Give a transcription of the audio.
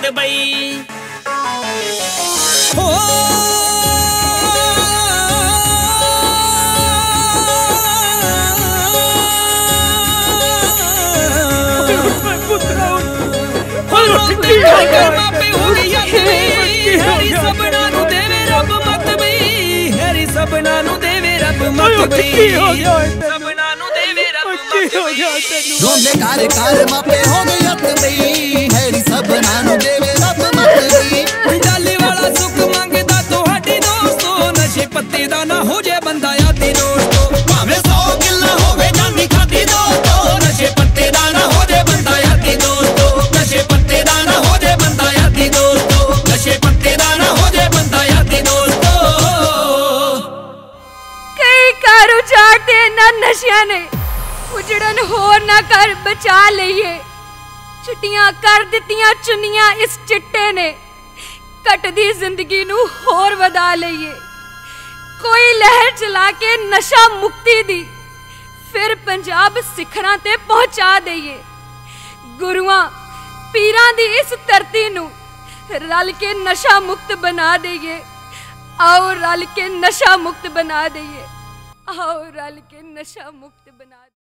मत बई हो रोंदे कार कार मापे हो गई अत बई हैरी सबना नु देवे रब मत बई डाली वाला सुख मंगदा तोहाडी दोस्तों नशे पत्ते दा ना हो जे बंदा यादी दोस्तों भावे 100 किल्ला होवे जानी खादी दोस्तों नशे पत्ते दा ना हो जे बंदा यादी दोस्तों नशे पत्ते दा ना हो जे बंदा यादी दोस्तों नशे पत्ते दा ना हो जे बंदा यादी दोस्तों कई कारू जाते ना नशिया ने उजड़न होर ना कर बचा लईए चिट्टियां कर दित्तियां चुनियां इस चिट्टे ने कटदी जिंदगी नू होर वधा लईए कोई लहर चला के नशा मुक्ति दी फिर पंजाब सिखरां ते पहुंचा दईए गुरुआं पीरां दी इस धरती नू रल के नशा मुक्त बना दईए आओ रल के नशा मुक्त बना दईए आओ रल के नशा मुक्त बना